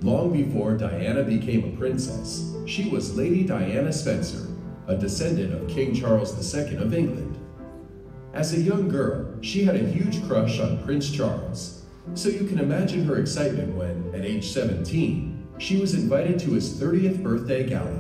Long before Diana became a princess, she was Lady Diana Spencer, a descendant of King Charles II of England. As a young girl, she had a huge crush on Prince Charles, so you can imagine her excitement when, at age 17, she was invited to his 30th birthday gala.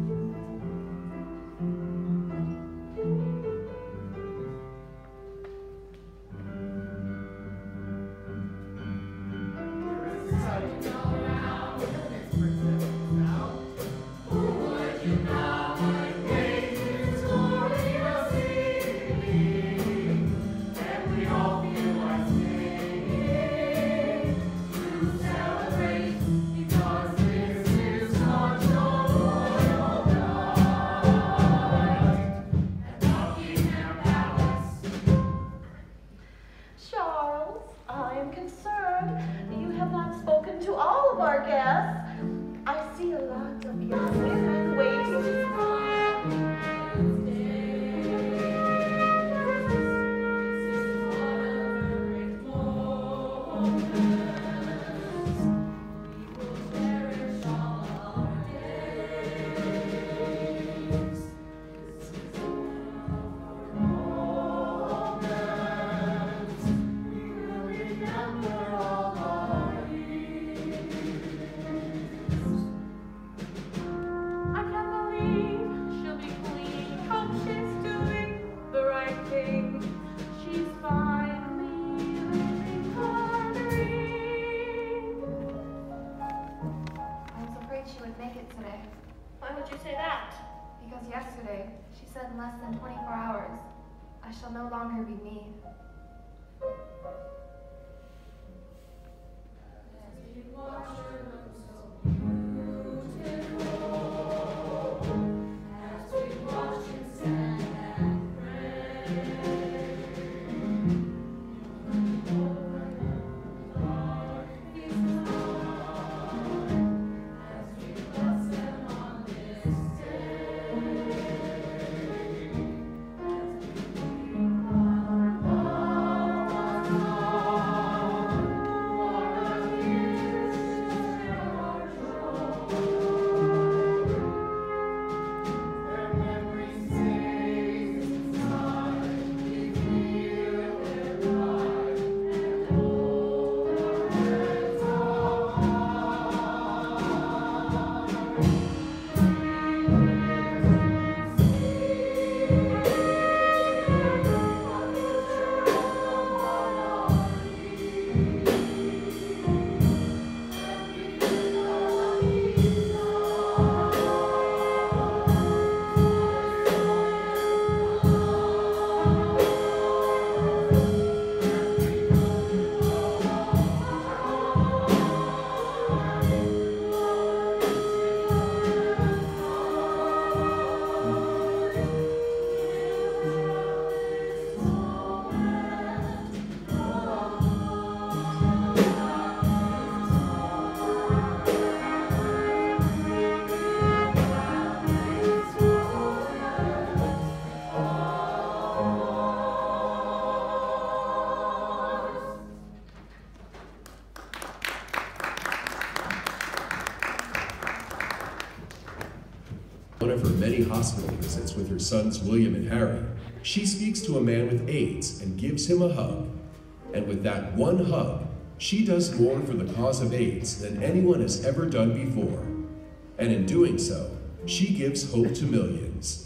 One of her many hospital visits with her sons William and Harry, she speaks to a man with AIDS and gives him a hug. And with that one hug, she does more for the cause of AIDS than anyone has ever done before. And in doing so, she gives hope to millions.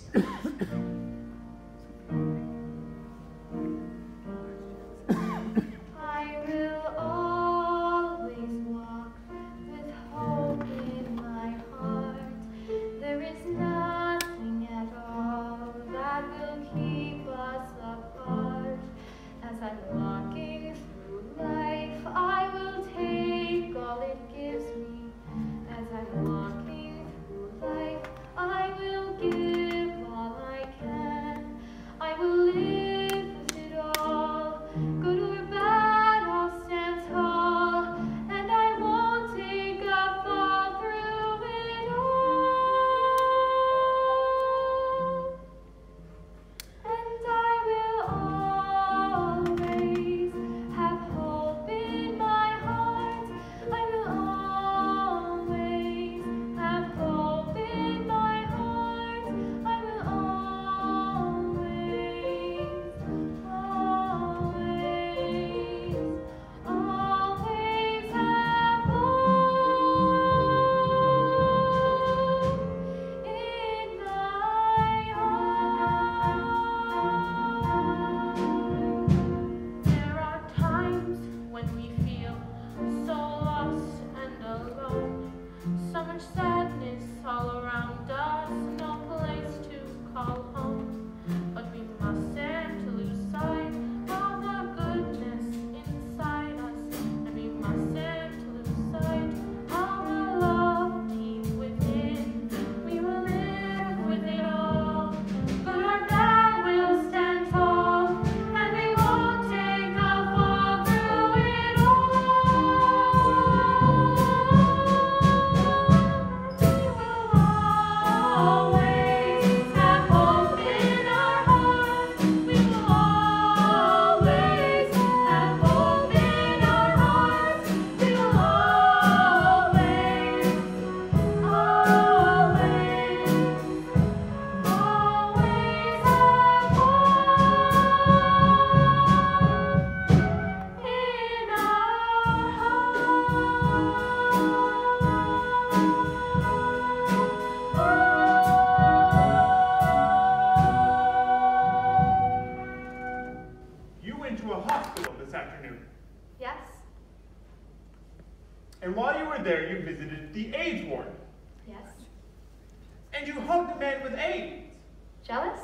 I will give all I can. when we feel so lost and alone. So much sadness all around us, no place to call home. But we mustn't lose sight of the goodness inside us, and we mustn't lose sight of the love deep within. We will live with it all. Good or bad, we'll stand tall, and we won't take a fall through it all. We will always have hope in our hearts. We will always have hope in our hearts. We will always, always, always have hope in our You went to a hospital this afternoon, Yes? and while you were there, you visited the AIDS ward, Yes. and you hugged a man with AIDS. Jealous?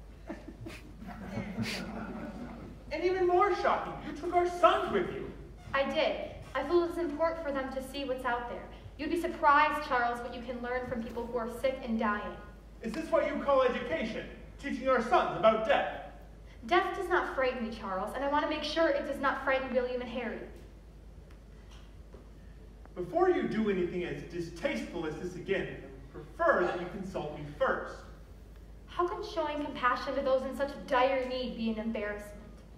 And even more shocking, you took our sons with you. I did. I feel it's important for them to see what's out there. You'd be surprised, Charles, what you can learn from people who are sick and dying. Is this what you call education? Teaching our sons about death? Death does not frighten me, Charles, and I want to make sure it does not frighten William and Harry. Before you do anything as distasteful as this again, I would prefer that you consult me first. How can showing compassion to those in such dire need be an embarrassment?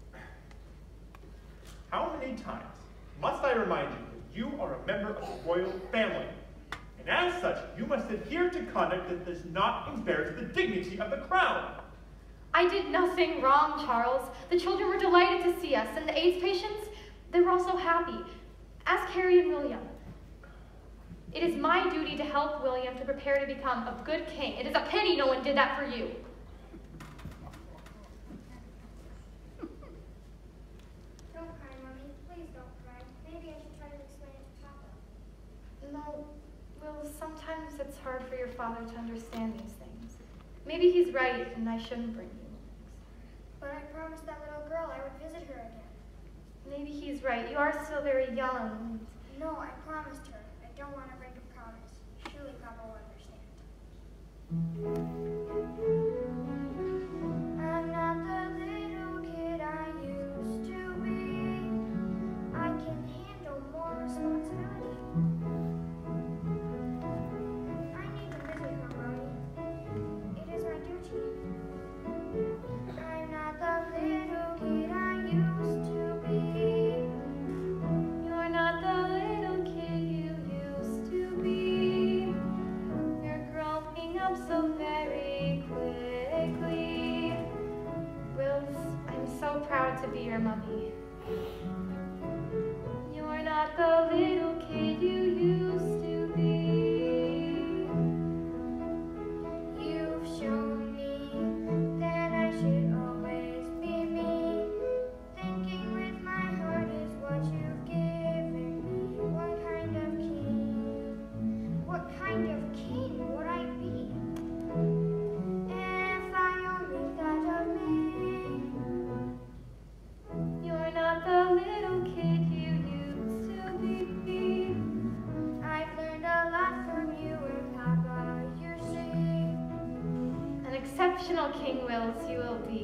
How many times must I remind you that you are a member of the royal family? And as such, you must adhere to conduct that does not embarrass the dignity of the crown. I did nothing wrong, Charles. The children were delighted to see us, and the AIDS patients, they were all so happy. Ask Harry and William. It is my duty to help William to prepare to become a good king. It is a pity no one did that for you. Don't cry, Mommy. Please don't cry. Maybe I should try to explain it to Papa. No, Will, sometimes it's hard for your father to understand these things. Maybe he's right, and I shouldn't bring you. But I promised that little girl I would visit her again. Maybe he's right. You are still very young. No, I promised her. I don't want to break a promise. Surely Papa will understand. I'm not the little kid I used to be. I can handle more responsibility. I need to visit her, Mommy. It is my duty. I'm not the little kid I used to be. You're not the little kid you used to be. You're growing up so very quickly. Will, I'm so proud to be your mummy. You're not the little kid you used to be. You've shown me that I should always be me. Thinking with my heart is what you've given me. What kind of king would I be? If I only thought of me. You're not the little kid you used to be. I've learned a lot from you and Papa, you see. An exceptional king, Wills, you will be.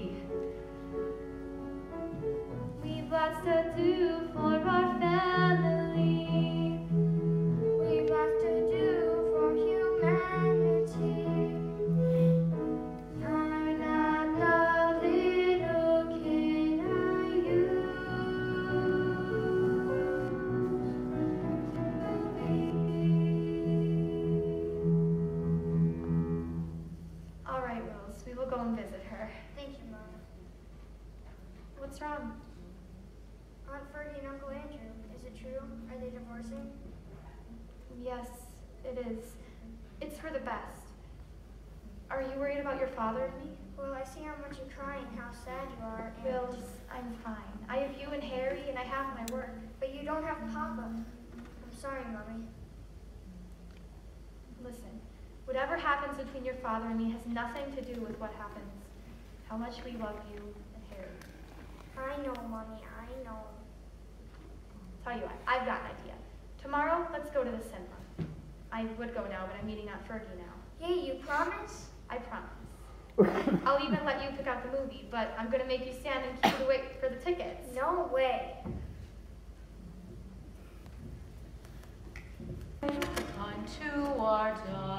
We've lots to do for our family. We've lots to do for humanity. I'm not the little kid I used to be. All right, Wills, we will go and visit her. Thank you, Mom. What's wrong? Aunt Fergie and Uncle Andrew, is it true? Are they divorcing? Yes, it is. It's for the best. Are you worried about your father and me? Well, I see how much you cry and how sad you are, and... Wills, I'm fine. I have you and Harry, and I have my work. But you you don't have Papa. I'm sorry, Mommy. Listen, whatever happens between your father and me has nothing to do with what happens. How much we love you and Harry. I know, Mommy, I know. Tell you what, I've got an idea. Tomorrow, let's go to the cinema. I would go now, but I'm meeting Aunt Fergie now. Hey, you promise? I promise. I'll even let you pick out the movie, but I'm gonna make you stand and queue to wait for the tickets. No way. Unto our